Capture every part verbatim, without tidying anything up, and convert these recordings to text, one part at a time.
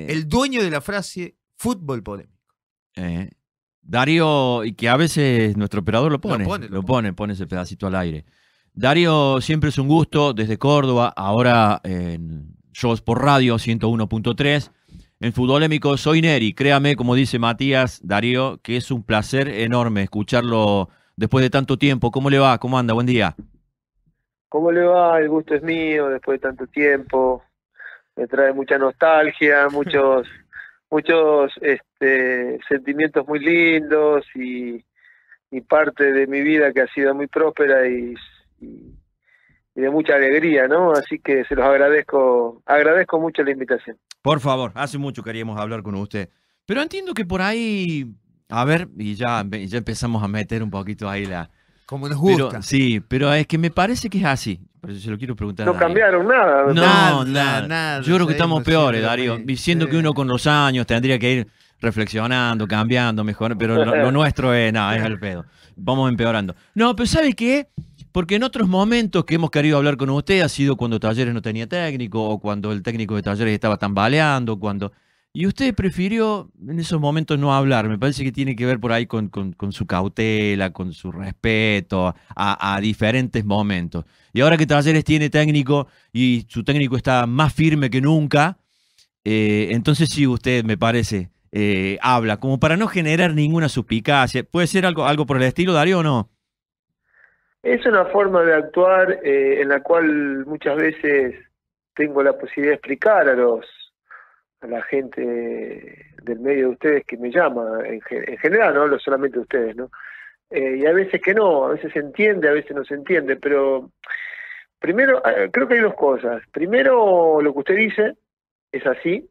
Eh, el dueño de la frase fútbol polémico. eh, Darío, y que a veces nuestro operador lo pone, Lo pone, lo lo pone, pone ese pedacito al aire. Darío, siempre es un gusto, desde Córdoba, ahora en Shows por Radio ciento uno punto tres. En Futbolémico soy Neri, créame, como dice Matías, Darío, que es un placer enorme escucharlo después de tanto tiempo. ¿Cómo le va? ¿Cómo anda? Buen día. ¿Cómo le va? El gusto es mío después de tanto tiempo. Me trae mucha nostalgia, muchos muchos este, sentimientos muy lindos y, y parte de mi vida que ha sido muy próspera y, y, y de mucha alegría, ¿no? Así que se los agradezco, agradezco mucho la invitación. Por favor, hace mucho queríamos hablar con usted. Pero entiendo que por ahí, a ver, y ya, ya empezamos a meter un poquito ahí la... Como nos gusta. Pero, sí, pero es que me parece que es así. Por eso se lo quiero preguntar. No a Darío. cambiaron nada. No, Nada, nada. nada, Yo creo que estamos seguimos peores, siendo Darío. muy- Diciendo sí. que uno con los años tendría que ir reflexionando, cambiando, mejorando. Pero lo, lo nuestro es, no, es el pedo. Vamos empeorando. No, pero ¿sabe qué? Porque en otros momentos que hemos querido hablar con usted ha sido cuando Talleres no tenía técnico o cuando el técnico de Talleres estaba tambaleando, cuando... Y usted prefirió en esos momentos no hablar. Me parece que tiene que ver por ahí con, con, con su cautela, con su respeto a, a diferentes momentos. Y ahora que Talleres tiene técnico y su técnico está más firme que nunca, eh, entonces sí, usted me parece, eh, habla, como para no generar ninguna suspicacia. ¿Puede ser algo, algo por el estilo, Darío, o no? Es una forma de actuar eh, en la cual muchas veces tengo la posibilidad de explicar a los a la gente del medio de ustedes que me llama, en, en general, no hablo solamente de ustedes, ¿no? Eh, y a veces que no, a veces se entiende, a veces no se entiende, pero primero, eh, creo que hay dos cosas. Primero, lo que usted dice es así.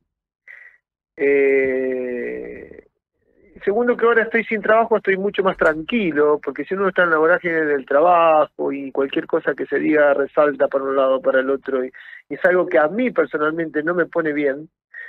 Eh, segundo, que ahora estoy sin trabajo, estoy mucho más tranquilo, porque si uno está en la vorágine del trabajo y cualquier cosa que se diga resalta para un lado, para el otro, y, y es algo que a mí personalmente no me pone bien,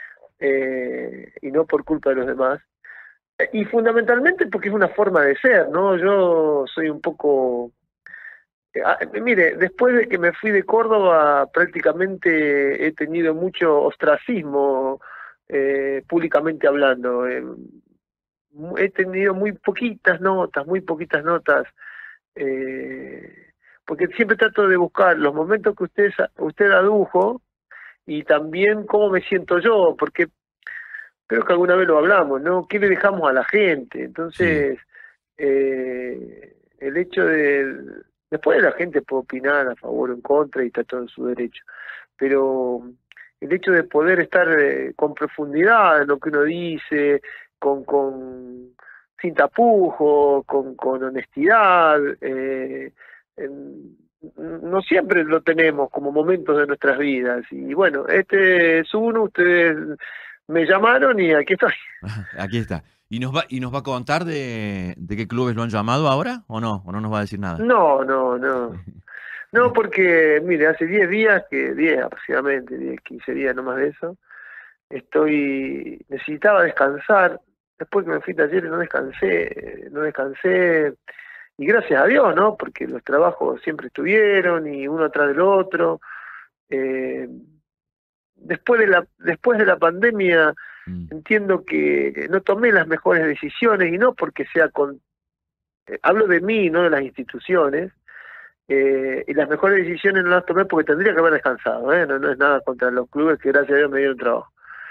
eh, y no por culpa de los demás. Y fundamentalmente porque es una forma de ser, ¿no? Yo soy un poco... Ah, mire, después de que me fui de Córdoba, prácticamente he tenido mucho ostracismo, eh, públicamente hablando. Eh, he tenido muy poquitas notas, muy poquitas notas, eh, porque siempre trato de buscar los momentos que usted, usted adujo y también cómo me siento yo, porque creo que alguna vez lo hablamos, ¿no? ¿Qué le dejamos a la gente? Entonces, sí. eh, el hecho de... Después la gente puede opinar a favor o en contra y está todo en su derecho, pero el hecho de poder estar eh, con profundidad en lo que uno dice, con, con sin tapujos, con, con honestidad, eh, en, no siempre lo tenemos como momentos de nuestras vidas. Y bueno, este es uno, ustedes me llamaron y aquí estoy. Aquí está. ¿Y nos va, y nos va a contar de, de qué clubes lo han llamado ahora o no? ¿O no nos va a decir nada? No, no, no. No, porque, mire, hace diez días, que diez aproximadamente, diez, quince días, no más de eso, estoy, necesitaba descansar. Después que me fui a Talleres no descansé, no descansé, y gracias a Dios, ¿no? Porque los trabajos siempre estuvieron, y uno atrás del otro. Eh, después de la, después de la pandemia, mm. entiendo que no tomé las mejores decisiones, y no porque sea con, eh, hablo de mí, no de las instituciones. Eh, y las mejores decisiones no las tomé porque tendría que haber descansado, ¿eh? no, no es nada contra los clubes que gracias a Dios me dieron trabajo.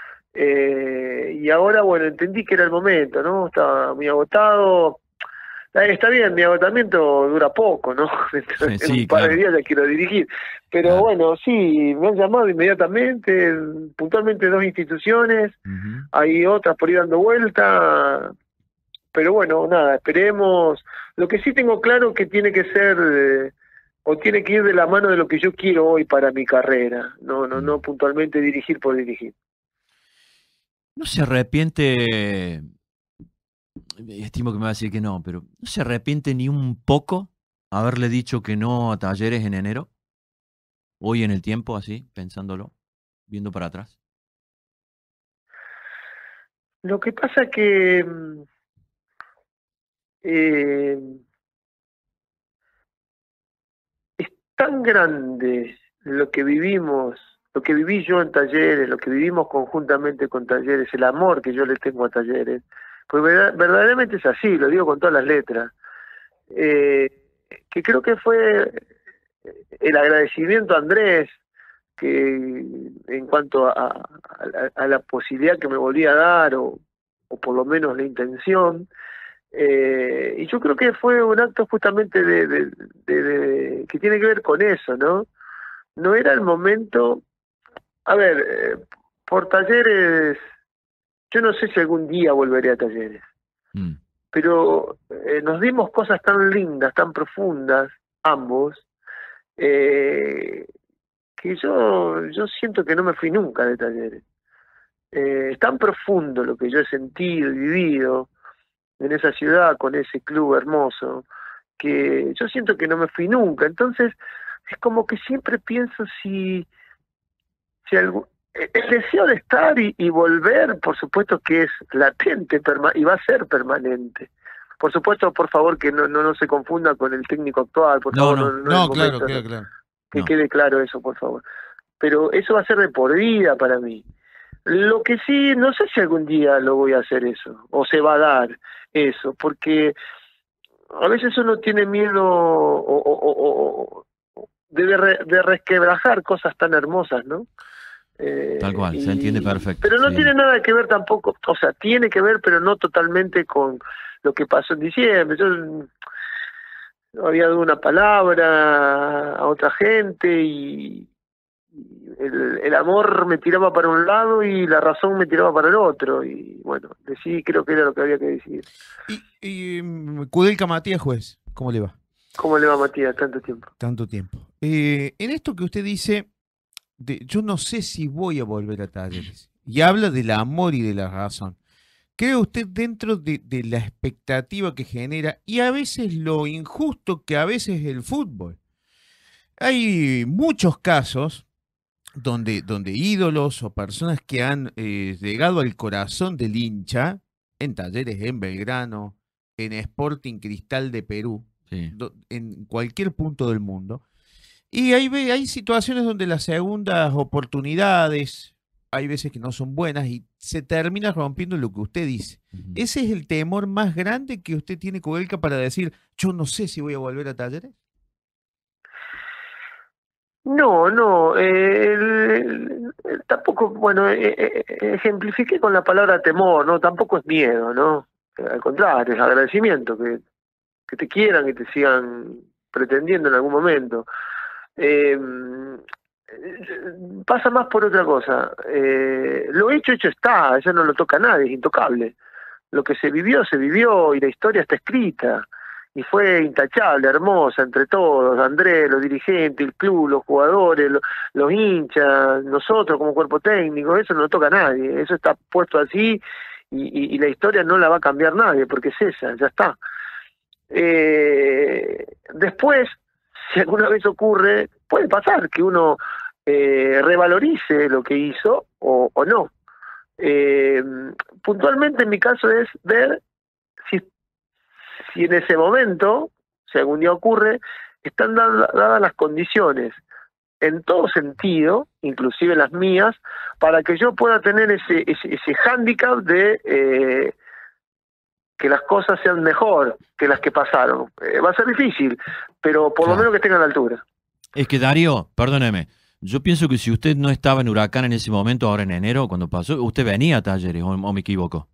Eh, y ahora, bueno, entendí que era el momento, ¿no? Estaba muy agotado. Eh, está bien, mi agotamiento dura poco, ¿no? En sí, un par claro. de días ya quiero dirigir. Pero claro. bueno, sí, me han llamado inmediatamente, puntualmente dos instituciones, uh-huh. Hay otras por ir dando vuelta. Pero bueno, nada, esperemos. Lo que sí tengo claro que tiene que ser, eh, o tiene que ir de la mano de lo que yo quiero hoy para mi carrera, no, no, no puntualmente dirigir por dirigir. ¿No se arrepiente, estimo que me va a decir que no, pero no se arrepiente ni un poco haberle dicho que no a Talleres en enero? Hoy en el tiempo, así, pensándolo, viendo para atrás. Lo que pasa que eh, es tan grande lo que vivimos lo que viví yo en Talleres, lo que vivimos conjuntamente con Talleres, el amor que yo le tengo a Talleres, pues verdad- verdaderamente es así, lo digo con todas las letras, eh, que creo que fue el agradecimiento a Andrés, que en cuanto a, a, la, a la posibilidad que me volvía a dar, o, o por lo menos la intención, eh, y yo creo que fue un acto justamente de, de, de, de, que tiene que ver con eso, ¿no? No era el momento, a ver, eh, por Talleres, yo no sé si algún día volveré a Talleres, Mm. pero eh, nos dimos cosas tan lindas, tan profundas, ambos, eh, que yo, yo siento que no me fui nunca de Talleres. Eh, es tan profundo lo que yo he sentido y vivido en esa ciudad, con ese club hermoso, que yo siento que no me fui nunca. Entonces, es como que siempre pienso si, si algo, el deseo de estar y, y volver, por supuesto que es latente perma, y va a ser permanente. Por supuesto, por favor, que no, no, no se confunda con el técnico actual, por No, favor, no, no, no es No, el claro, momento, queda no, claro. que no. quede claro eso, por favor. Pero eso va a ser de por vida para mí. Lo que sí, no sé si algún día lo voy a hacer eso, o se va a dar eso, porque a veces uno tiene miedo o, o- o- o de, re- de resquebrajar cosas tan hermosas, ¿no? Tal Eh, cual, se entiende y, perfecto. pero no Sí. tiene nada que ver tampoco, o sea, tiene que ver, pero no totalmente con lo que pasó en diciembre. Yo había dado una palabra a otra gente y el, el amor me tiraba para un lado y la razón me tiraba para el otro, y bueno, decidí, creo que era lo que había que decidir. Y, y mm, Kudelka Matías, juez, ¿cómo le va? ¿Cómo le va, Matías, tanto tiempo? Tanto tiempo. Eh, en esto que usted dice, de, yo no sé si voy a volver a Talleres, y habla del amor y de la razón. ¿Cree usted dentro de, de la expectativa que genera y a veces lo injusto que a veces es el fútbol? Hay muchos casos donde, donde ídolos o personas que han eh, llegado al corazón del hincha, en Talleres, en Belgrano, en Sporting Cristal de Perú, Sí. do- en cualquier punto del mundo, y hay, ve- hay situaciones donde las segundas oportunidades, hay veces que no son buenas y se termina rompiendo lo que usted dice. Ujú. ¿Ese es el temor más grande que usted tiene, Kudelka, para decir, yo no sé si voy a volver a Talleres? No, no, eh, el- el- el- tampoco, bueno, eh, eh, eh, ejemplifiqué con la palabra temor, ¿no? Tampoco es miedo, ¿no? Eh, Al contrario, es agradecimiento, que, que te quieran, que te sigan pretendiendo en algún momento. Eh, eh, Pasa más por otra cosa. Eh, lo hecho, hecho está, eso no lo toca a nadie, es intocable. Lo que se vivió, se vivió y la historia está escrita. Y fue intachable, hermosa, entre todos, Andrés, los dirigentes, el club, los jugadores, lo- los hinchas, nosotros como cuerpo técnico, eso no lo toca a nadie, eso está puesto así y, y- y la historia no la va a cambiar nadie, porque es esa, ya está. Eh, después, si alguna vez ocurre, puede pasar que uno eh, revalorice lo que hizo o, o no. Eh, Puntualmente en mi caso es ver si, si en ese momento, si algún día ocurre, están da- dadas las condiciones en todo sentido, inclusive las mías, para que yo pueda tener ese, ese, ese hándicap de eh, que las cosas sean mejor que las que pasaron. Eh, va a ser difícil, pero por lo Claro. menos que estén a la altura. Es que Darío, perdóneme, yo pienso que si usted no estaba en Huracán en ese momento, ahora en enero, cuando pasó, usted venía a Talleres, o, o me equivoco.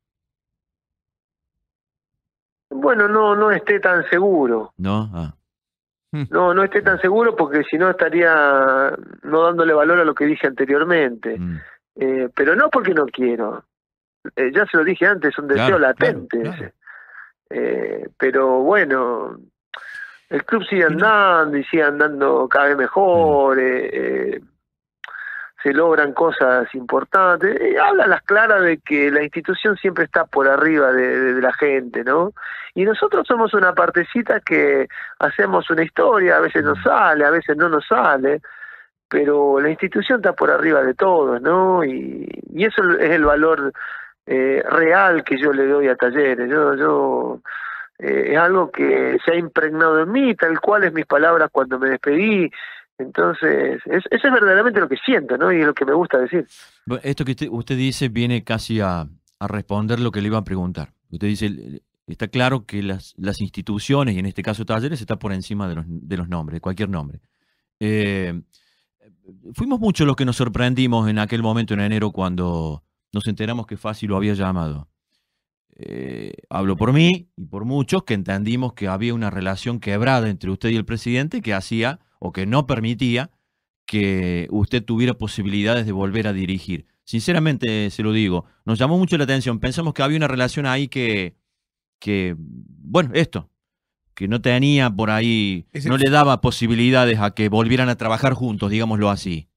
Bueno, no, no esté tan seguro. ¿No? Ah. No, no esté tan seguro porque si no estaría no dándole valor a lo que dije anteriormente. Mm. Eh, pero no porque no quiero. Eh, ya se lo dije antes, es un deseo Claro, latente claro, claro. ese. Eh, pero bueno, el club sigue Y no- andando y sigue andando cada vez mejor. eh, eh, se logran cosas importantes. Eh, habla a las claras de que la institución siempre está por arriba de, de- de la gente, ¿no? Y nosotros somos una partecita que hacemos una historia, a veces nos sale, a veces no nos sale, pero la institución está por arriba de todos, ¿no? Y, y eso es el valor eh, real que yo le doy a Talleres. Yo, yo eh, es algo que se ha impregnado en mí, tal cual es mis palabras cuando me despedí. Entonces, es, eso es verdaderamente lo que siento, ¿no? Y es lo que me gusta decir. Bueno, esto que usted, usted dice viene casi a, a responder lo que le iba a preguntar. Usted dice, está claro que las, las instituciones, y en este caso Talleres, está por encima de los, de los nombres, de cualquier nombre. Eh, fuimos muchos los que nos sorprendimos en aquel momento, en enero, cuando nos enteramos que Fassi lo había llamado. Eh, hablo por mí y por muchos que entendimos que había una relación quebrada entre usted y el presidente que hacía o que no permitía que usted tuviera posibilidades de volver a dirigir. Sinceramente se lo digo, nos llamó mucho la atención. Pensamos que había una relación ahí que, que bueno, esto, que no tenía por ahí, Ese- no le daba posibilidades a que volvieran a trabajar juntos, digámoslo así.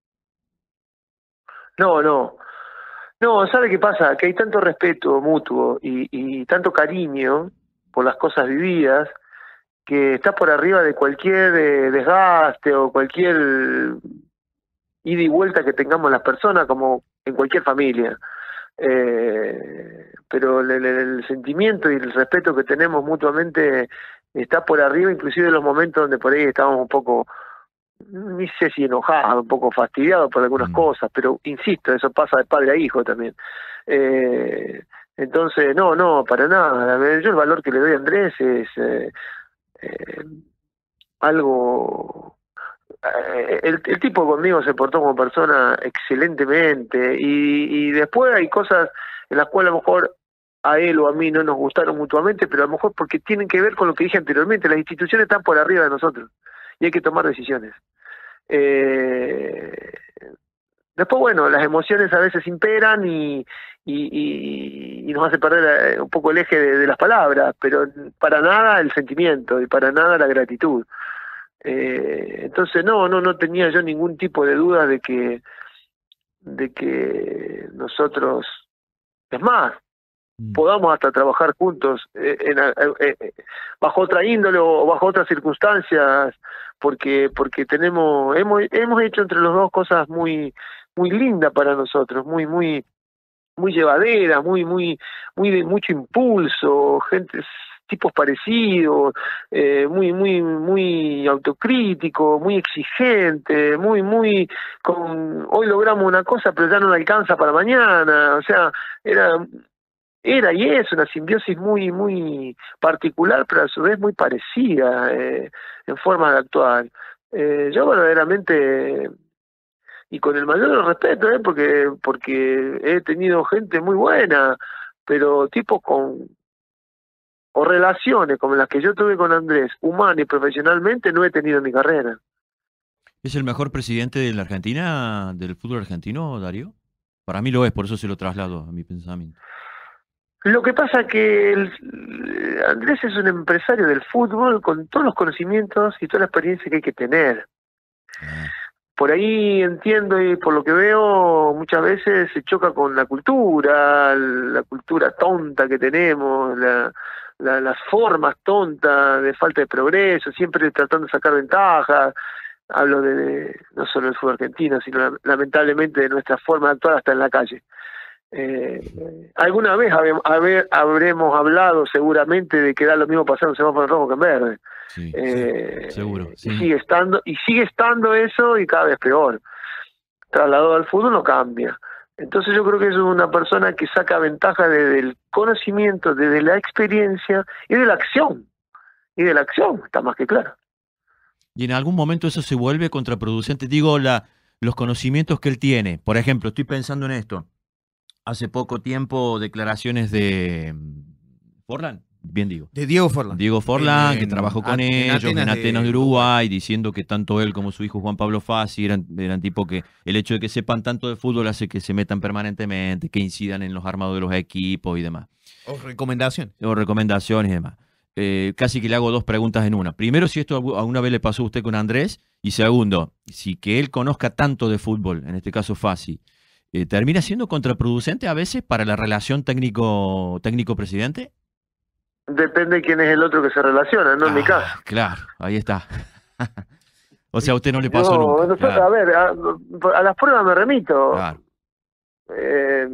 No, no. No, ¿sabe qué pasa? Que hay tanto respeto mutuo y, y tanto cariño por las cosas vividas que está por arriba de cualquier eh, desgaste o cualquier ida y vuelta que tengamos las personas, como en cualquier familia. Eh, pero el, el- el sentimiento y el respeto que tenemos mutuamente está por arriba, inclusive en los momentos donde por ahí estábamos un poco, ni sé si enojados, un poco fastidiados por algunas Mm. cosas, pero insisto, eso pasa de padre a hijo también. Eh, entonces, no, no, para nada. Yo el valor que le doy a Andrés es eh, eh, algo... eh, El, el tipo conmigo se portó como persona excelentemente y, y después hay cosas en las cuales a lo mejor a él o a mí no nos gustaron mutuamente, pero a lo mejor porque tienen que ver con lo que dije anteriormente, las instituciones están por arriba de nosotros y hay que tomar decisiones. Eh, Después, bueno, las emociones a veces imperan y, y, y- y nos hace perder eh, un poco el eje de, de las palabras, pero para nada el sentimiento y para nada la gratitud. Eh, entonces, no, no, no tenía yo ningún tipo de duda de que, de que nosotros, es más, Mm. podamos hasta trabajar juntos eh, en, eh, eh, bajo otra índole o bajo otras circunstancias, porque porque tenemos hemos hemos hecho entre los dos cosas muy muy lindas para nosotros, muy muy muy llevadera, muy muy muy de mucho impulso, gente tipos parecidos, eh, muy muy muy autocrítico, muy exigente, muy muy con hoy logramos una cosa pero ya no la alcanza para mañana, o sea, era era y es una simbiosis muy muy particular, pero a su vez muy parecida eh, en forma de actuar. Eh, yo verdaderamente, y con el mayor de los respetos, eh, porque, porque he tenido gente muy buena, pero tipos con, o relaciones como las que yo tuve con Andrés, humana y profesionalmente, no he tenido en mi carrera. ¿Es el mejor presidente de la Argentina, del fútbol argentino, Darío? Para mí lo es, por eso se lo traslado a mi pensamiento. Lo que pasa que el, Andrés es un empresario del fútbol con todos los conocimientos y toda la experiencia que hay que tener. Ah. Por ahí entiendo y por lo que veo muchas veces se choca con la cultura, la cultura tonta que tenemos, la, la, las formas tontas de falta de progreso, siempre tratando de sacar ventajas. Hablo de, de no solo del fútbol argentino, sino lamentablemente de nuestra forma de actuar hasta en la calle. Eh, alguna vez habe, habe, habremos hablado seguramente de que da lo mismo pasar un semáforo en rojo que en verde. Sí, Eh, seguro, y sí. sigue estando y sigue estando eso y cada vez peor. Trasladado al fútbol no cambia. Entonces yo creo que es una persona que saca ventaja desde el conocimiento, desde la experiencia y de la acción. Y de la acción, está más que claro. Y en algún momento eso se vuelve contraproducente. Digo, la, los conocimientos que él tiene. Por ejemplo, estoy pensando en esto. Hace poco tiempo, declaraciones de mm, Forlán, bien digo. De Diego Forlán. Diego Forlán, En- que trabajó con en ellos en Atenas Atenas, de de Uruguay, diciendo que tanto él como su hijo Juan Pablo Fassi eran, eran tipo que el hecho de que sepan tanto de fútbol hace que se metan permanentemente, que incidan en los armados de los equipos y demás. O recomendación. O recomendaciones y demás. Eh, casi que le hago dos preguntas en una. Primero, si esto algu- alguna vez le pasó a usted con Andrés. Y segundo, si que él conozca tanto de fútbol, en este caso Fassi, eh, ¿termina siendo contraproducente a veces para la relación técnico, técnico-presidente? Depende de quién es el otro que se relaciona, no en mi Ah, caso. claro, ahí está. O sea, a usted no le pasó Yo, nunca. nosotros, Claro, a ver, a, a las pruebas me remito. claro. Eh,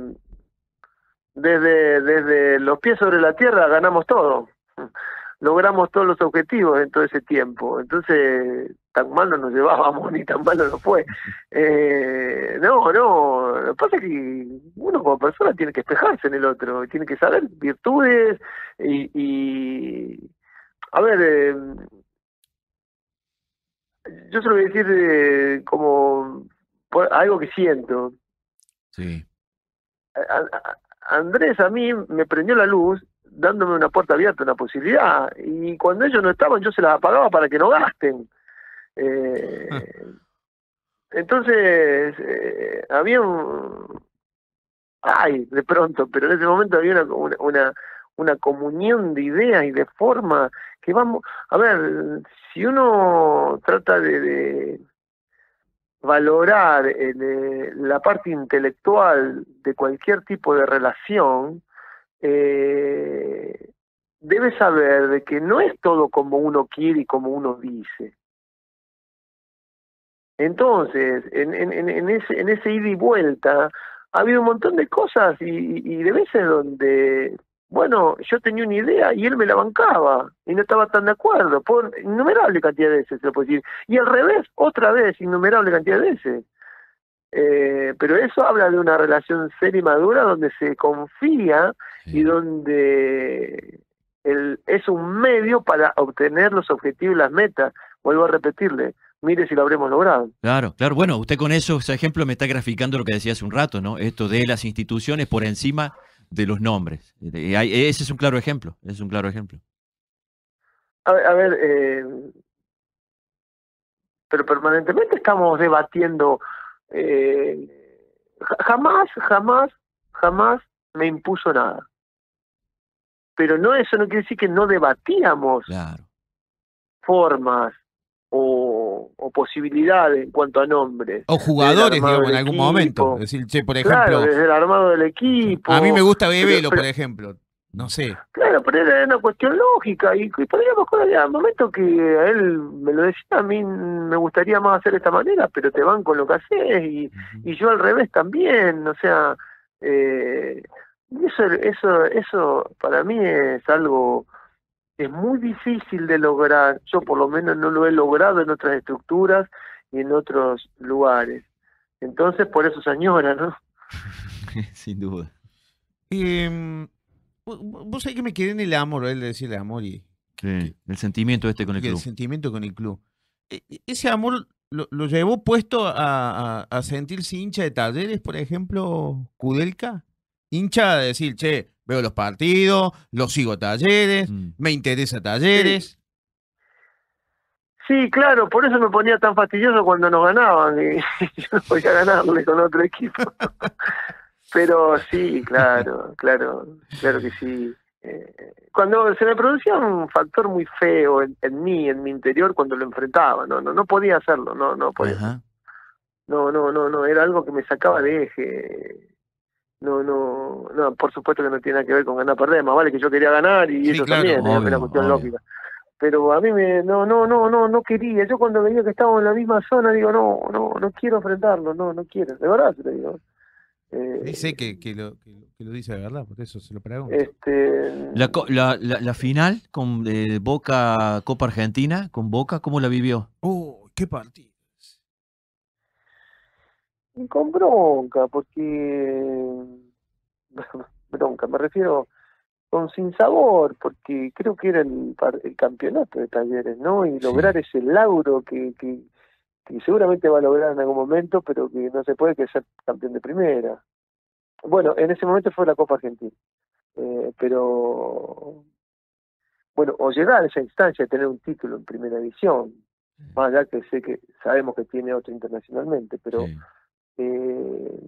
desde, desde los pies sobre la tierra ganamos todo. Logramos todos los objetivos en todo ese tiempo. Entonces, tan mal no nos llevábamos, ni tan mal no nos fue. Eh, no, no, lo que pasa es que uno como persona tiene que espejarse en el otro, tiene que saber virtudes y, y a ver, eh, yo se lo voy a decir eh, como por algo que siento. Sí. A, a, Andrés a mí me prendió la luz dándome una puerta abierta, una posibilidad, y cuando ellos no estaban yo se las apagaba para que no gasten. Eh, entonces, eh, había un... Ay, de pronto, pero en ese momento había una, una, una comunión de ideas y de formas que vamos... A ver, si uno trata de... de valorar eh, la parte intelectual de cualquier tipo de relación, eh, debe saber de que no es todo como uno quiere y como uno dice. Entonces, en, en, en, ese, en ese ida y vuelta, ha habido un montón de cosas y, y de veces donde, bueno, yo tenía una idea y él me la bancaba y no estaba tan de acuerdo, por innumerable cantidad de veces, se lo puedo decir. Y al revés, otra vez, innumerable cantidad de veces. Eh, pero eso habla de una relación seria y madura donde se confía Sí. y donde el, es un medio para obtener los objetivos y las metas. Vuelvo a repetirle, mire si lo habremos logrado. Claro, claro. Bueno, usted con eso, ese ejemplo me está graficando lo que decía hace un rato, ¿no? Esto de las instituciones por encima de los nombres. Eh, hay- Ese es un claro ejemplo, ese es un claro ejemplo. A ver, a ver eh, pero permanentemente estamos debatiendo. Eh, ja- jamás, jamás, jamás me impuso nada. Pero no, eso no quiere decir que no debatíamos Claro. formas o, o posibilidades en cuanto a nombres. O Desde el jugadores, armado digamos, en del algún equipo. momento. Es decir, che, por Claro, ejemplo, desde el armado del equipo. a mí me gusta Pero- Bebelo, pero- por ejemplo. No sé. Claro, pero era una cuestión lógica y, y podríamos había momentos que a él me lo decía, a mí me gustaría más hacer de esta manera, pero te van con lo que haces y, Ujú. y yo al revés también, o sea, eh, y eso, eso, eso para mí es algo que es muy difícil de lograr, yo por lo menos no lo he logrado en otras estructuras y en otros lugares, entonces por eso se añora, ¿no? Sin duda. Eh, vos vos sabés que me quedé en el amor, él decía el amor y, Sí, el sentimiento este con el y el club. sentimiento con el club. E- e- Ese amor lo, lo llevó puesto a, a- a sentirse hincha de Talleres, por ejemplo, Kudelka. Hincha de decir, che, veo los partidos, los sigo a Talleres, Mm. me interesa Talleres. Sí, claro, por eso me ponía tan fastidioso cuando nos ganaban y yo no podía ganarle con otro equipo. Pero sí, claro, claro, claro que sí. Eh, cuando se me producía un factor muy feo en, en mí, en mi interior, cuando lo enfrentaba, no, no, no podía hacerlo, no, no podía. Ajá. No, no, no, no, era algo que me sacaba de eje. No, no, no, por supuesto que no tiene nada que ver con ganar o perder, más vale que yo quería ganar y Sí, ellos claro, también, es obvio, una cuestión obvio. lógica. Pero a mí me, no, no, no, no, no quería. Yo cuando veía que estábamos en la misma zona, digo, no, no, no quiero enfrentarlo, no, no quiero. De verdad te digo. Eh, Sí, sé que, que lo, que, lo- que lo dice de verdad, por eso se lo pregunto. este, La, co- la, la, la final con eh, Boca Copa Argentina, con Boca, ¿cómo la vivió? Oh, qué partido. y con bronca, porque bronca, me refiero con sinsabor, porque creo que era el, par- el campeonato de Talleres, ¿no? Y lograr Sí. ese lauro que, que, que seguramente va a lograr en algún momento, pero que no se puede que ser campeón de primera. Bueno, en ese momento fue la Copa Argentina, eh, pero bueno, o llegar a esa instancia de tener un título en primera división, más allá que sé que sabemos que tiene otro internacionalmente, pero Sí. eh,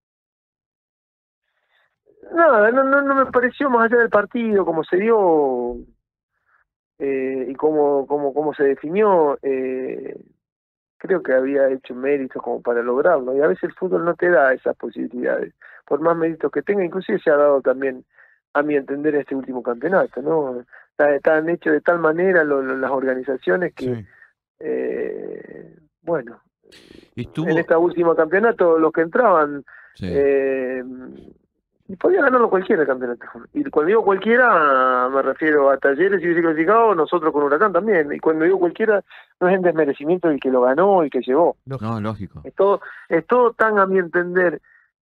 nada, no, no, no me pareció más allá del partido, como se dio eh, y cómo, cómo, cómo se definió, eh, creo que había hecho méritos como para lograrlo, y a veces el fútbol no te da esas posibilidades, por más méritos que tenga, inclusive se ha dado también, a mi entender, este último campeonato, ¿no? Está- Están hechos de tal manera lo- lo- las organizaciones que, Sí. eh, bueno, en Estuvo. este último campeonato los que entraban Sí. eh, Y podía ganarlo cualquiera el campeonato. Y cuando digo cualquiera, me refiero a Talleres y hubiese clasificado, nosotros con Huracán también. Y cuando digo cualquiera, no es en desmerecimiento del que lo ganó y que llevó. No, lógico. Es todo, es todo tan, a mi entender,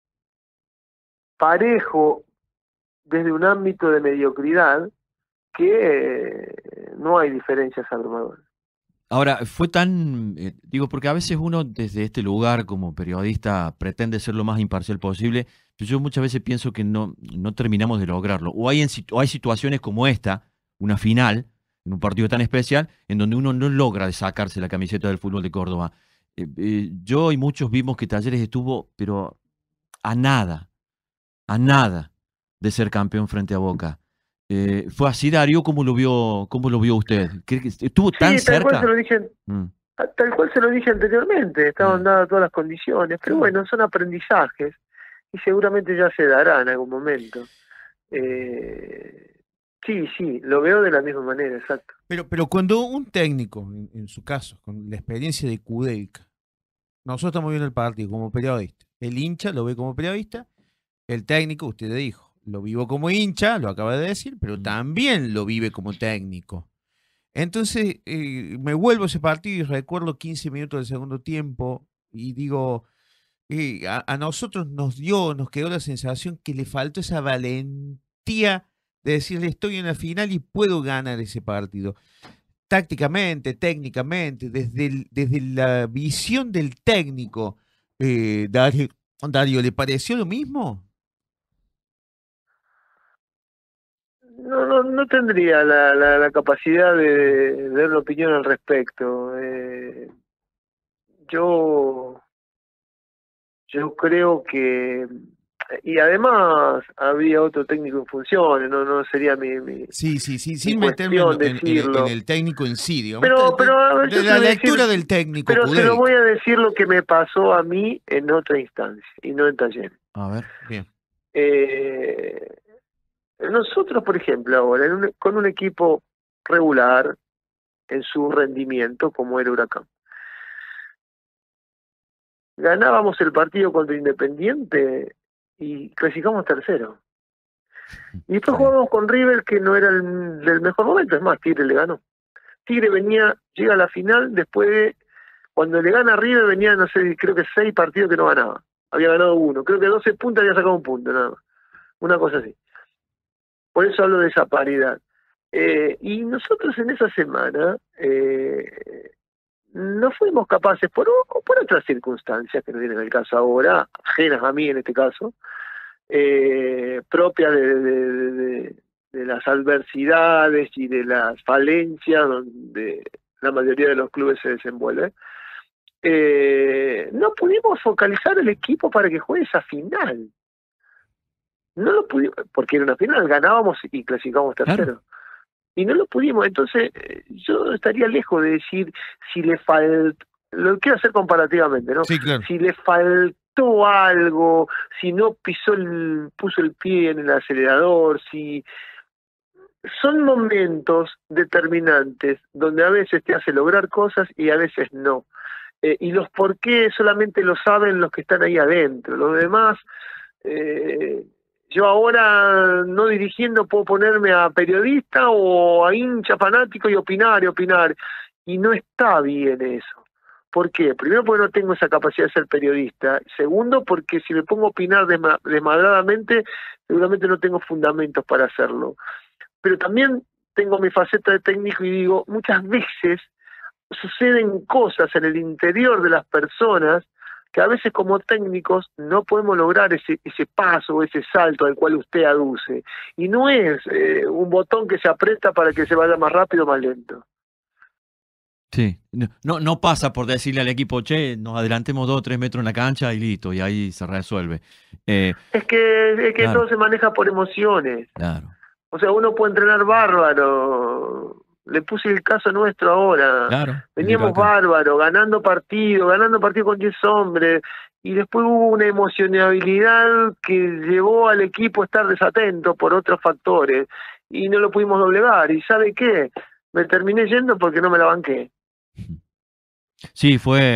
parejo desde un ámbito de mediocridad que eh, no hay diferencias abrumadoras. Ahora, fue tan, eh, digo, porque a veces uno desde este lugar como periodista pretende ser lo más imparcial posible, pero yo muchas veces pienso que no, no terminamos de lograrlo. O hay, en, o hay situaciones como esta, una final, en un partido tan especial, en donde uno no logra sacarse la camiseta del fútbol de Córdoba. Eh, eh, yo y muchos vimos que Talleres estuvo, pero a nada, a nada de ser campeón frente a Boca. Eh, ¿Fue así, Darío? ¿Cómo lo vio, cómo lo vio usted? ¿Cree que estuvo Sí, tan tal cerca? cual se lo dije, Mm. tal cual se lo dije anteriormente, estaban Mm. dadas todas las condiciones, pero bueno, son aprendizajes y seguramente ya se dará en algún momento. Eh, sí, sí, lo veo de la misma manera, exacto. Pero, pero cuando un técnico, en, en su caso, con la experiencia de Kudelka, nosotros estamos viendo el partido como periodista, el hincha lo ve como periodista, el técnico, usted le dijo, lo vivo como hincha, lo acaba de decir, pero también lo vive como técnico. Entonces, eh, me vuelvo a ese partido y recuerdo quince minutos del segundo tiempo y digo, eh, a, a nosotros nos dio, nos quedó la sensación que le faltó esa valentía de decirle estoy en la final y puedo ganar ese partido. Tácticamente, técnicamente, desde, el, desde la visión del técnico, eh, Darío, Darío, ¿le pareció lo mismo? No, no, no tendría la, la, la capacidad de, de dar una opinión al respecto. Eh, yo, yo creo que, y además había otro técnico en funciones, no, no sería mi, mi, Sí, sí, sí, mi sin meterme en, cuestión en- en- decirlo. en el técnico en sí, digamos. Pero, de, pero a ver, de yo te la voy a lectura decir, del técnico pero se lo Kudelka. voy a decir lo que me pasó a mí en otra instancia y no en Talleres. A ver. Bien. Eh, nosotros, por ejemplo, ahora en un- con un equipo regular en su rendimiento como era Huracán, ganábamos el partido contra Independiente y clasificamos tercero. Y después Sí. jugamos con River, que no era el del mejor momento, es más, Tigre le ganó. Tigre venía, llega a la final después de, cuando le gana a River venía, no sé, creo que seis partidos que no ganaba. Había ganado uno, creo que doce puntos había sacado un punto, nada más. Una cosa así. Por eso hablo de esa paridad. Eh, y nosotros en esa semana eh, no fuimos capaces, por, o por otras circunstancias que no vienen al caso ahora, ajenas a mí en este caso, eh, propias de, de, de, de las adversidades y de las falencias donde la mayoría de los clubes se desenvuelven, eh, no pudimos focalizar el equipo para que juegue esa final. No lo pudimos, porque era una final, ganábamos y clasificamos tercero. Claro. Y no lo pudimos, entonces eh, yo estaría lejos de decir si le faltó, lo quiero hacer comparativamente, ¿no? Sí, claro. Si le faltó algo, si no pisó el, puso el pie en el acelerador, si son momentos determinantes donde a veces te hace lograr cosas y a veces no. Eh, y los por qué solamente lo saben los que están ahí adentro, los demás... Eh, yo ahora, no dirigiendo, puedo ponerme a periodista o a hincha fanático y opinar y opinar. Y no está bien eso. ¿Por qué? Primero, porque no tengo esa capacidad de ser periodista. Segundo, porque si me pongo a opinar desma desmadradamente, seguramente no tengo fundamentos para hacerlo. Pero también tengo mi faceta de técnico y digo, muchas veces suceden cosas en el interior de las personas que a veces como técnicos no podemos lograr ese, ese paso, ese salto al cual usted aduce. Y no es eh, un botón que se aprieta para que se vaya más rápido o más lento. Sí, no, no pasa por decirle al equipo, che, nos adelantemos dos o tres metros en la cancha y listo, y ahí se resuelve. Eh, es que, es que claro. todo se maneja por emociones. Claro. O sea, uno puede entrenar bárbaro. Le puse el caso nuestro ahora. Claro. Veníamos bárbaro, ganando partido, ganando partido con diez hombres, y después hubo una emocionabilidad que llevó al equipo a estar desatento por otros factores, y no lo pudimos doblegar. ¿Y sabe qué? Me terminé yendo porque no me la banqué. Sí, fue,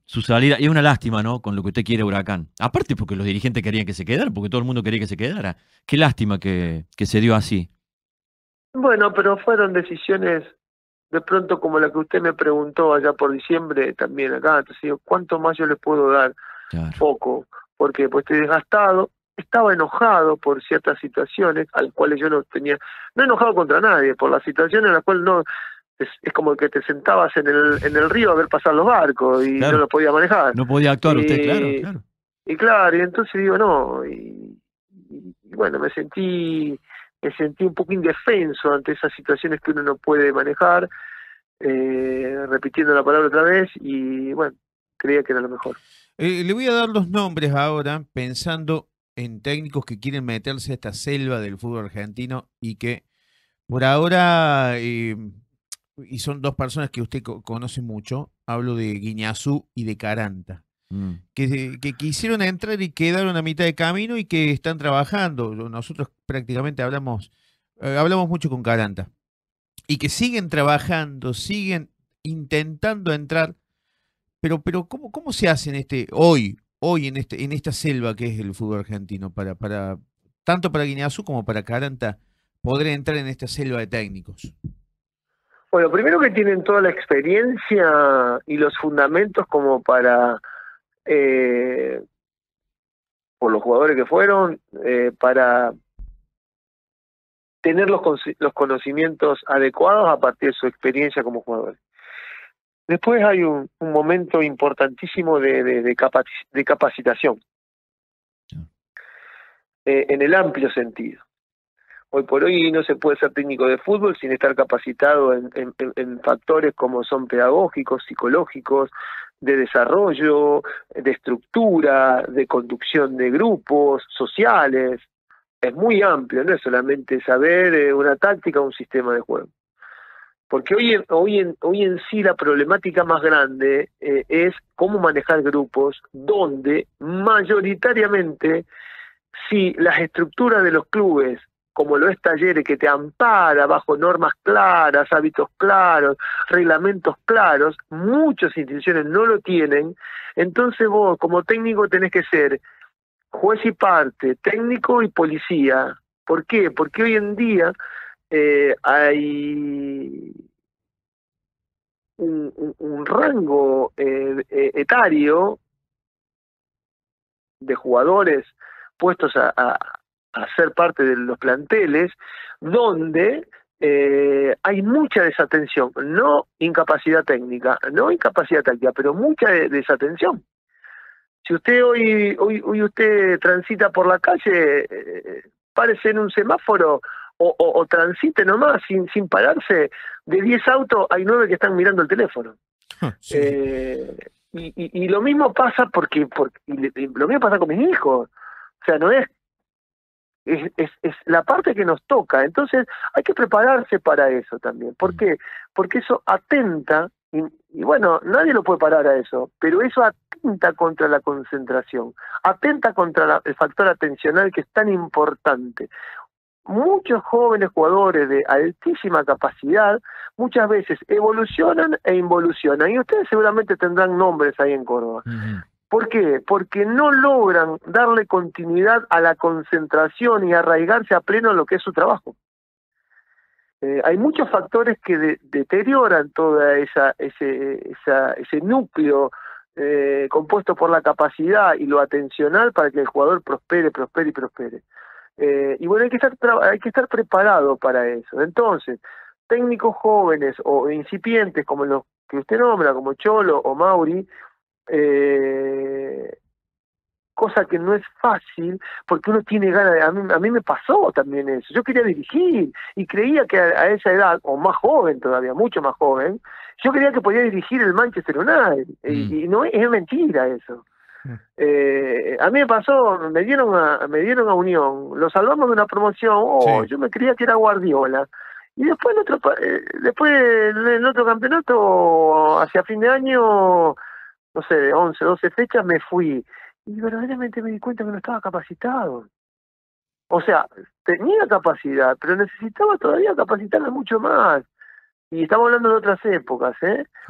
su salida. Y es una lástima, ¿no? Con lo que usted quiere Huracán. Aparte porque los dirigentes querían que se quedara, porque todo el mundo quería que se quedara. Qué lástima que, que se dio así. Bueno, pero fueron decisiones de pronto como la que usted me preguntó allá por diciembre, también acá. Entonces digo, ¿cuánto más yo le puedo dar? Claro. Poco, porque pues estoy desgastado, estaba enojado por ciertas situaciones al cuales yo no tenía, no enojado contra nadie, por las situaciones en las cuales no, es, es como que te sentabas en el, en el río a ver pasar los barcos y Claro. no lo podía manejar. No podía actuar y, usted, claro, claro. Y claro, y entonces digo, no, y, y, y bueno, me sentí, me sentí un poco indefenso ante esas situaciones que uno no puede manejar, eh, repitiendo la palabra otra vez, y bueno, creía que era lo mejor. Eh, le voy a dar los nombres ahora, pensando en técnicos que quieren meterse a esta selva del fútbol argentino y que por ahora, eh, y son dos personas que usted co conoce mucho, hablo de Guiñazú y de Caranta, Mm. que, que quisieron entrar y quedaron a mitad de camino y que están trabajando. Nosotros prácticamente hablamos, eh, hablamos mucho con Caranta y que siguen trabajando, siguen intentando entrar. Pero, pero ¿cómo, cómo se hace en este, hoy, hoy en este, en esta selva que es el fútbol argentino, para, para, tanto para Guiñazú como para Caranta, poder entrar en esta selva de técnicos? Bueno, primero que tienen toda la experiencia y los fundamentos como para, eh, por los jugadores que fueron, eh, para tener los, los conocimientos adecuados a partir de su experiencia como jugadores. Después hay un, un momento importantísimo de, de, de, capaci de capacitación, eh, en el amplio sentido. Hoy por hoy no se puede ser técnico de fútbol sin estar capacitado en, en, en factores como son pedagógicos, psicológicos, de desarrollo, de estructura, de conducción de grupos sociales. Es muy amplio, no es solamente saber eh, una táctica o un sistema de juego. Porque hoy en, hoy en, hoy en sí la problemática más grande eh, es cómo manejar grupos donde mayoritariamente, si las estructuras de los clubes, como lo es Talleres, que te ampara bajo normas claras, hábitos claros, reglamentos claros, muchas instituciones no lo tienen, entonces vos como técnico tenés que ser juez y parte, técnico y policía. ¿Por qué? Porque hoy en día eh, hay un, un, un rango eh, etario de jugadores puestos a, a, a ser parte de los planteles, donde eh, hay mucha desatención, no incapacidad técnica, no incapacidad táctica, pero mucha desatención. Si usted hoy, hoy, hoy usted transita por la calle, eh, párese en un semáforo o, o, o transite nomás sin, sin pararse, de diez autos hay nueve que están mirando el teléfono. Sí. Eh, y, y, y lo mismo pasa porque, porque y lo mismo pasa con mis hijos. O sea, no es, es, es, es la parte que nos toca. Entonces hay que prepararse para eso también. ¿Por qué? Porque eso atenta, y, y bueno, nadie lo puede parar a eso, pero eso atenta contra la concentración, atenta contra la, el factor atencional que es tan importante. Muchos jóvenes jugadores de altísima capacidad muchas veces evolucionan e involucionan, y ustedes seguramente tendrán nombres ahí en Córdoba. Uh-huh. ¿Por qué? Porque no logran darle continuidad a la concentración y arraigarse a pleno en lo que es su trabajo. Eh, hay muchos factores que de, deterioran toda esa ese, esa, ese núcleo eh, compuesto por la capacidad y lo atencional para que el jugador prospere, prospere y prospere. Eh, y bueno, hay que estar hay que estar preparado para eso. Entonces, técnicos jóvenes o incipientes como los que usted nombra, como Cholo o Mauri, eh, cosa que no es fácil, porque uno tiene ganas de, a mí, a mí me pasó también eso, yo quería dirigir, y creía que a, a esa edad, o más joven todavía, mucho más joven, yo creía que podía dirigir el Manchester United, mm. y, y no es, es mentira eso. Eh, a mí me pasó, me dieron a, me dieron a Unión, lo salvamos de una promoción, oh, sí. Yo me creía que era Guardiola, y después en otro, eh, después en otro campeonato, hacia fin de año, no sé, de once, doce fechas, me fui, y verdaderamente me di cuenta que no estaba capacitado. O sea, tenía capacidad, pero necesitaba todavía capacitarme mucho más. Y estamos hablando de otras épocas, ¿eh? Sí.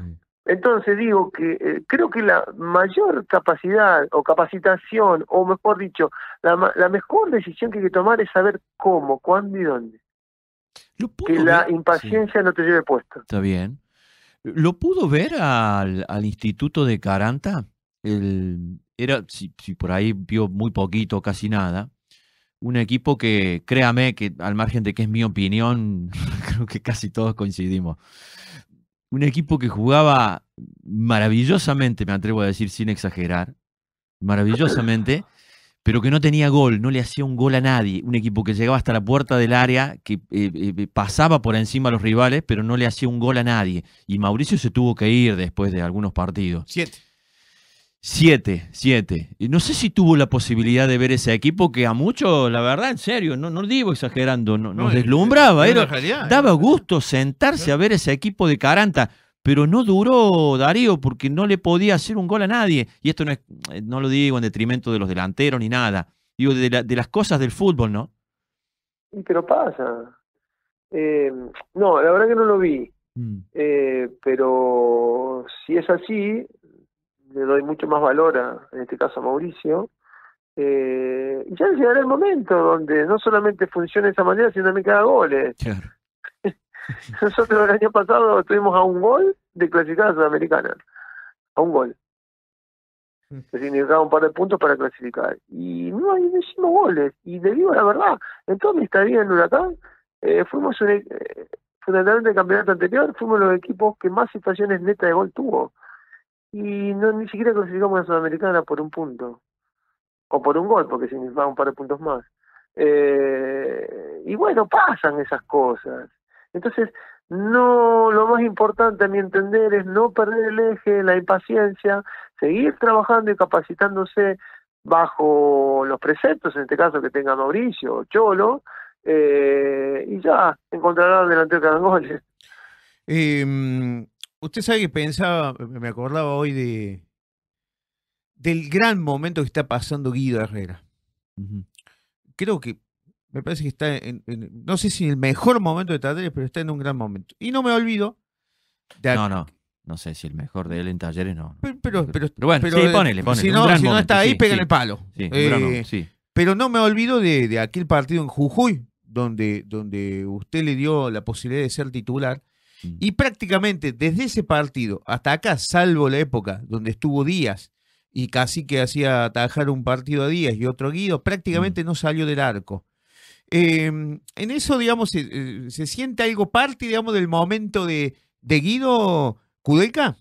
Entonces digo que eh, creo que la mayor capacidad o capacitación, o mejor dicho, la, la mejor decisión que hay que tomar es saber cómo, cuándo y dónde. ¿Lo pudo Que la ver? impaciencia Sí. no te lleve puesto. Está bien. ¿Lo pudo ver al, al Instituto de Caranta? El, era, si, si por ahí vio muy poquito, casi nada. Un equipo que, créame, que al margen de que es mi opinión, creo que casi todos coincidimos. Un equipo que jugaba maravillosamente, me atrevo a decir sin exagerar, maravillosamente, pero que no tenía gol, no le hacía un gol a nadie. Un equipo que llegaba hasta la puerta del área, que eh, eh, pasaba por encima a los rivales, pero no le hacía un gol a nadie. Y Mauricio se tuvo que ir después de algunos partidos. Siete. Siete, siete. Y no sé si tuvo la posibilidad de ver ese equipo que a muchos, la verdad, en serio, no, no digo exagerando, no, nos No, deslumbraba. es una Era, realidad, daba ¿eh? gusto sentarse a ver ese equipo de Caranta, pero no duró Darío porque no le podía hacer un gol a nadie. Y esto no, es, no lo digo en detrimento de los delanteros ni nada. Digo, de, la, de las cosas del fútbol, ¿no? Y pero pasa. Eh, no, la verdad que no lo vi. Mm. Eh, pero si es así, le doy mucho más valor a, en este caso a Mauricio. Eh, y ya llegará el momento donde no solamente funcione de esa manera, sino también que haga goles. Claro. Nosotros el año pasado estuvimos a un gol de clasificar a Sudamericana. A un gol. Que significaba un par de puntos para clasificar. Y no, ahí no hicimos goles. Y le digo la verdad, en toda mi estadía en Huracán, eh, fuimos un, eh, fundamentalmente el campeonato anterior, fuimos los equipos que más situaciones netas de gol tuvo. Y no ni siquiera clasificamos a Sudamericana por un punto. O por un gol, porque significaba un par de puntos más. Eh, y bueno, pasan esas cosas. Entonces, no, lo más importante a mi entender es no perder el eje, la impaciencia, seguir trabajando y capacitándose bajo los preceptos, en este caso que tenga Mauricio o Cholo, eh, y ya encontrará delantero que hagan goles. Eh, usted sabe que pensaba, me acordaba hoy de del gran momento que está pasando Guido Herrera. Uh-huh. Creo que me parece que está en, en, no sé si en el mejor momento de Talleres, pero está en un gran momento. Y no me olvido de No, no, no sé si el mejor de él en Talleres no. Pero, pero, pero, pero bueno, pero, sí, ponele, ponele. Si un no, gran si no momento, está ahí, sí, pega en sí, el palo. Sí, Eh, gran, sí. Pero no me olvido de, de aquel partido en Jujuy, donde, donde usted le dio la posibilidad de ser titular. Mm. Y prácticamente desde ese partido hasta acá, salvo la época donde estuvo Díaz y casi que hacía atajar un partido a Díaz y otro a Guido, prácticamente mm. no salió del arco. Eh, en eso, digamos, se, se siente algo parte, digamos, del momento de, de Guido Kudelka.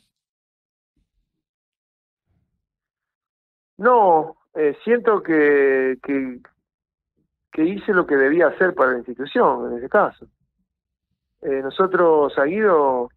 No, eh, siento que, que, que hice lo que debía hacer para la institución, en ese caso. Eh, nosotros, a Guido,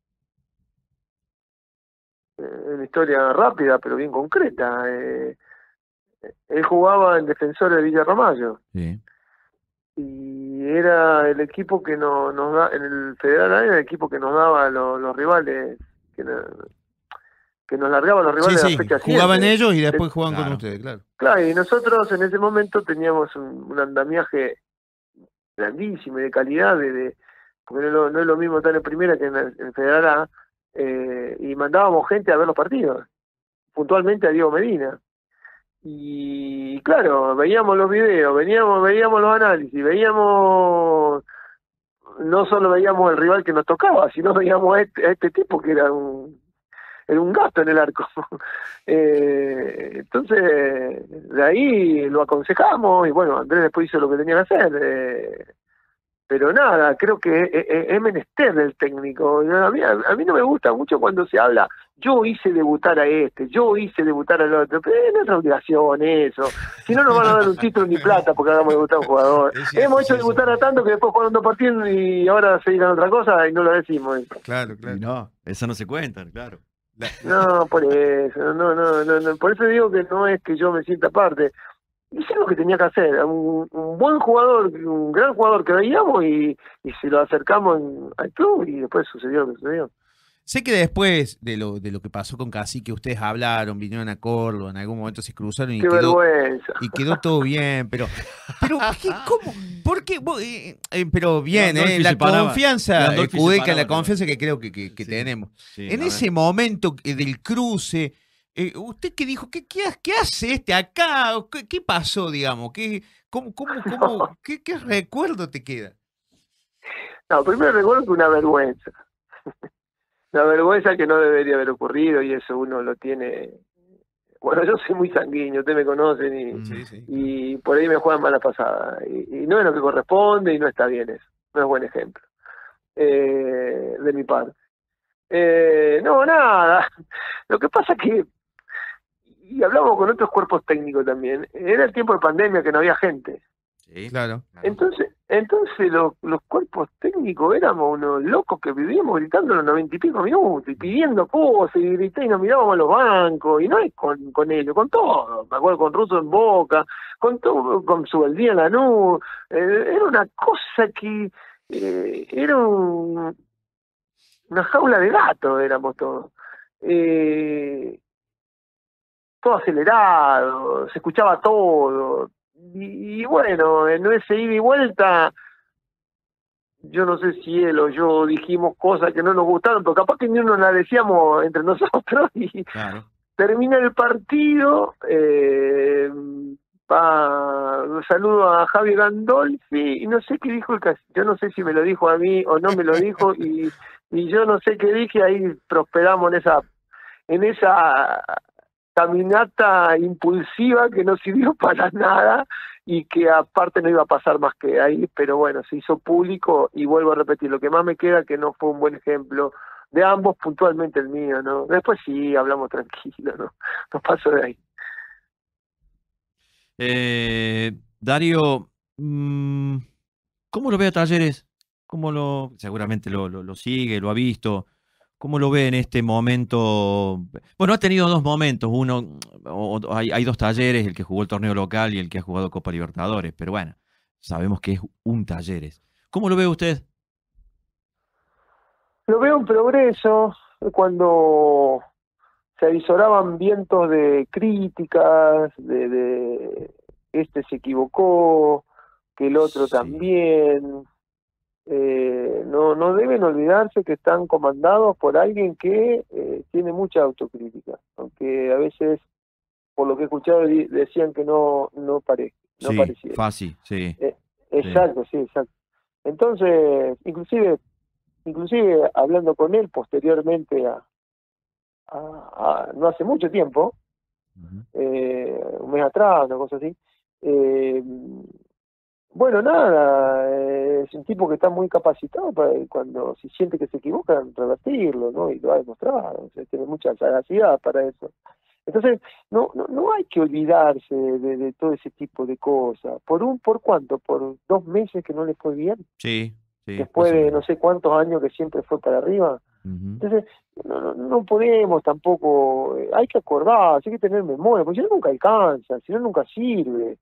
eh, una historia rápida, pero bien concreta, eh, él jugaba en Defensor de Villa Ramallo. Sí. Y era el equipo que no, nos da, en el Federal era el equipo que nos daba los, los rivales, que, no, que nos largaban los rivales sí, de la fecha sí, jugaban siempre. ellos y después de, jugaban claro. con ustedes, claro. Claro, y nosotros en ese momento teníamos un, un andamiaje grandísimo y de calidad, de, de porque no es, lo, no es lo mismo estar en primera que en el, en el Federal A, eh, y mandábamos gente a ver los partidos, puntualmente a Diego Medina. Y claro, veíamos los videos, veníamos, veíamos los análisis, veíamos, no solo veíamos el rival que nos tocaba, sino veíamos a este, a este tipo que era un, era un gato en el arco. eh, entonces, de ahí lo aconsejamos y bueno, Andrés después hizo lo que tenía que hacer. Eh, pero nada, creo que es, es, es menester del técnico. A mí, a mí no me gusta mucho cuando se habla, yo hice debutar a este, yo hice debutar al otro, pero es nuestra obligación eso. Si no nos van a dar un título ni plata porque hagamos debutar a un jugador. Es cierto, Hemos hecho sí, debutar sí. a tanto que después juegan dos partidos y ahora se dedican a otra cosa y no lo decimos. Eso. Claro, claro. Y no, eso no se cuenta, claro. No, por eso, no, no, no, no, por eso digo que no es que yo me sienta parte. Hice lo que tenía que hacer, un, un buen jugador, un gran jugador que veíamos y, y se lo acercamos en, al club y después sucedió lo que sucedió. Sé que después de lo de lo que pasó con Cacique, ustedes hablaron, vinieron a Córdoba, en algún momento se cruzaron y, Qué quedó, vergüenza. y quedó todo bien, pero, pero ¿qué, cómo, ¿por ¿Por qué? Vos, eh, eh, pero bien, eh, Gandolfi la se paraba. confianza, eh, Gandolfi se Kudelka, paraba la también. confianza que creo que, que- que Sí. tenemos. Sí, En a ese ver. momento eh, del cruce, eh, ¿usted qué dijo? ¿Qué, qué, ha- qué hace este acá? ¿Qué, qué pasó, digamos? ¿Qué, cómo, cómo, cómo, qué, qué recuerdo te queda? No, primero recuerdo que una vergüenza. Una vergüenza que no debería haber ocurrido y eso uno lo tiene. Bueno, yo soy muy sanguíneo, ustedes me conocen y, Mm. Sí, sí. y por ahí me juegan mala pasada. Y, y no es lo que corresponde y no está bien eso. No es buen ejemplo eh, de mi parte. Eh, no, nada. Lo que pasa que, y hablamos con otros cuerpos técnicos también, era el tiempo de pandemia que no había gente. Sí, Claro. Entonces, entonces los, los cuerpos técnicos éramos unos locos que vivíamos gritando los noventa y pico minutos y pidiendo cosas y grité y nos mirábamos a los bancos y no es con, con ellos, con todo. Me acuerdo con Russo en Boca, con todo, con Subeldía en la nube. Eh, era una cosa que eh, era un, una jaula de gato, éramos todos. Eh, todo acelerado, se escuchaba todo. Y, y bueno, en ese ida y vuelta, yo no sé si él o yo dijimos cosas que no nos gustaron, pero capaz que ni uno las decíamos entre nosotros y claro. termina el partido. Eh, pa, saludo a Javi Gandolfi y no sé qué dijo el cas- yo no sé si me lo dijo a mí o no me lo dijo y, y yo no sé qué dije, ahí prosperamos en esa en esa caminata impulsiva que no sirvió para nada y que aparte no iba a pasar más que ahí, pero bueno, se hizo público y vuelvo a repetir, lo que más me queda que no fue un buen ejemplo de ambos, puntualmente el mío, ¿no? Después sí, hablamos tranquilo, ¿no? No paso de ahí. Eh, Darío, mm, ¿cómo lo ve a Talleres? ¿Cómo lo, seguramente lo, lo, lo sigue, lo ha visto? ¿Cómo lo ve en este momento? Bueno, ha tenido dos momentos. Uno, o- o- hay, hay dos Talleres, el que jugó el torneo local y el que ha jugado Copa Libertadores. Pero bueno, sabemos que es un Talleres. ¿Cómo lo ve usted? Lo veo en progreso cuando se avisoraban vientos de críticas, de, de este se equivocó, que el otro Sí. también. Eh, no, no deben olvidarse que están comandados por alguien que eh, tiene mucha autocrítica, aunque a veces, por lo que he escuchado, di- decían que no no, pare, no Sí, parecía. fácil, sí. Eh, exacto, sí, exacto. Entonces, inclusive, inclusive hablando con él posteriormente a, a- a- no hace mucho tiempo, Ujú. eh, un mes atrás, una cosa así, eh, bueno, nada, eh, es un tipo que está muy capacitado para cuando si siente que se equivoca, revertirlo, ¿no? Y lo ha demostrado, o sea, tiene mucha sagacidad para eso. Entonces, no, no, no hay que olvidarse de, de todo ese tipo de cosas. ¿Por un, por cuánto? ¿Por dos meses que no le fue bien? Sí, sí, Después más o de menos. no sé cuántos años que siempre fue para arriba. Ujú. Entonces, no, no, no podemos tampoco, eh, hay que acordarse, hay que tener memoria, porque si no nunca alcanza, si no nunca sirve.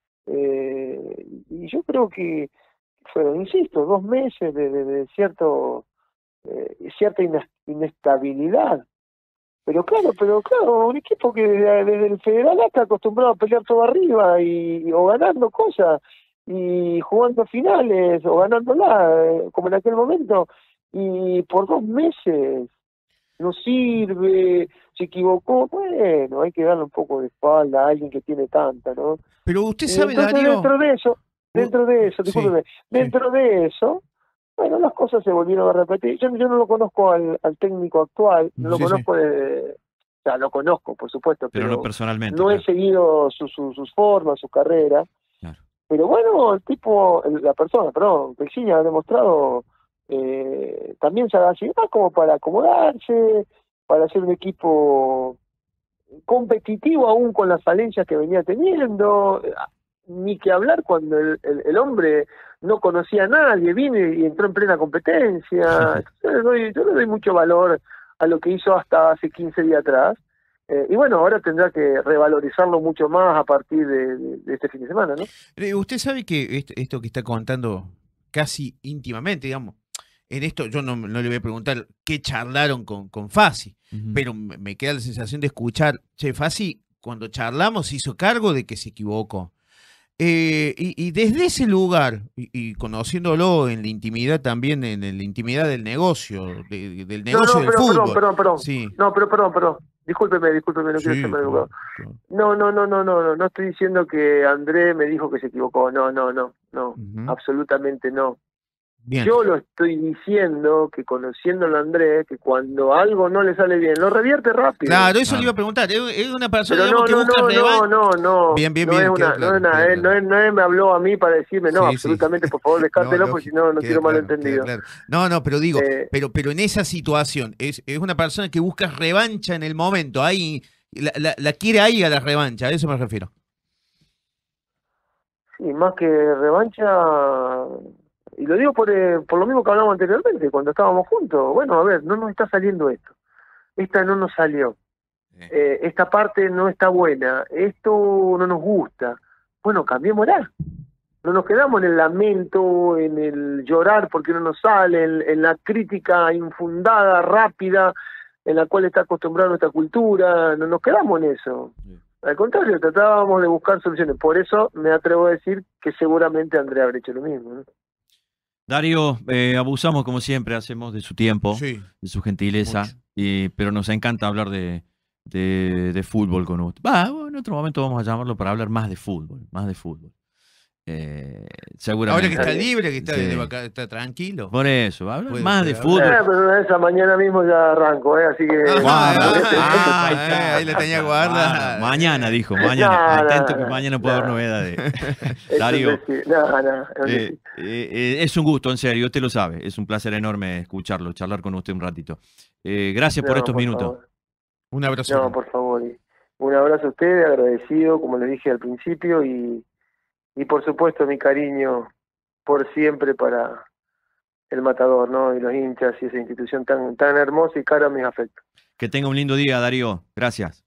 Eh, y yo creo que fueron, insisto, dos meses de, de, de cierto eh, cierta ines- inestabilidad. Pero claro, pero claro, un equipo que desde, desde el Federal está acostumbrado a pelear todo arriba y, o ganando cosas y jugando finales o ganándola, eh, como en aquel momento, y por dos meses no sirve, se equivocó, bueno, hay que darle un poco de espalda a alguien que tiene tanta, ¿no? Pero usted Y sabe, entonces Darío. dentro de eso, u- dentro de eso, sí, discúlpeme, dentro de eso, bueno, las cosas se volvieron a repetir. Yo, yo no lo conozco al, al técnico actual, no lo sí, sí. conozco de, o sea, lo conozco, por supuesto, Pero no pero personalmente, no he claro. seguido su, su- sus formas, su carrera. Claro. Pero bueno, el tipo, el- la persona, perdón, Pexini ha demostrado eh, también sagacidad como para acomodarse, para hacer un equipo competitivo aún con las falencias que venía teniendo, ni que hablar cuando el, el, el hombre no conocía a nadie, vino y entró en plena competencia. Entonces, yo, le doy, yo le doy mucho valor a lo que hizo hasta hace quince días atrás. Eh, y bueno, ahora tendrá que revalorizarlo mucho más a partir de, de, de este fin de semana, ¿no? Eh, Usted sabe que esto, esto que está contando casi íntimamente, digamos, en esto yo no, no le voy a preguntar qué charlaron con, con Fassi, Ujú. pero me me queda la sensación de escuchar, che, Fassi, cuando charlamos se hizo cargo de que se equivocó. Eh, y, y desde ese lugar, y, y conociéndolo en la intimidad también, en, en la intimidad del negocio, de- del No, negocio no, del perdón, fútbol. perdón, perdón, perdón. Sí, No, pero perdón, perdón. Discúlpeme, discúlpeme, no quiero sí, ser mal claro, educado. claro. No, no, no, no, no, no, no estoy diciendo que André me dijo que se equivocó. No, no, no, no, Ujú. absolutamente no. Bien. Yo lo estoy diciendo que conociéndolo a André, que cuando algo no le sale bien, lo revierte rápido. Claro, eso Claro. le iba a preguntar. Es, es una persona, Pero digamos, no, que no, busca no, revancha. no, no, no. Bien, bien, no bien, es quedó una, claro, no es una, quedó eh, claro. no es, no es me habló a mí para decirme, no, Sí, sí. absolutamente, por favor, descártelo, No, porque si lógico, no, no queda quiero claro, malentendido. queda claro. No, no, pero digo, Eh, pero, pero en esa situación, es, es una persona que busca revancha en el momento, ahí, la, la, la quiere ahí a la revancha, a eso me refiero. sí, más que revancha, y lo digo por, eh, por lo mismo que hablamos anteriormente, cuando estábamos juntos. Bueno, a ver, no nos está saliendo esto. Esta no nos salió. Eh, esta parte no está buena. Esto no nos gusta. Bueno, cambiémosla. No nos quedamos en el lamento, en el llorar porque no nos sale, en, en la crítica infundada, rápida, en la cual está acostumbrada nuestra cultura. No nos quedamos en eso. Al contrario, tratábamos de buscar soluciones. Por eso me atrevo a decir que seguramente Andrea habrá hecho lo mismo, ¿no? Darío, eh, abusamos como siempre, hacemos de su tiempo, Sí. de su gentileza, Mucho. y, pero nos encanta hablar de, de, de fútbol con usted. Va, bueno, en otro momento vamos a llamarlo para hablar más de fútbol, más de fútbol. Eh, seguramente. Ahora que está libre, que está, Sí. de vaca- está tranquilo. Por eso, hablar Puede- más de puede fútbol. Eh, pero esa mañana mismo ya arranco, ¿eh? Así que... Ah, ¿Cuándo? ah, Ahí ah, está. ahí la tenía guardada. Bueno, mañana dijo, mañana. No, Atento no, que no, mañana puede haber no. novedades. Eso Darío, es decir, no, no, es eh, decir. eh, eh, es un gusto, en serio, usted lo sabe. Es un placer enorme escucharlo, charlar con usted un ratito. Eh, gracias por No, estos por minutos. favor. Un abrazo. No, por favor. y Un abrazo a ustedes, agradecido, como les dije al principio, y, y por supuesto mi cariño por siempre para el Matador, ¿no? Y los hinchas y esa institución tan, tan hermosa y cara a mis afectos. Que tenga un lindo día, Darío. Gracias.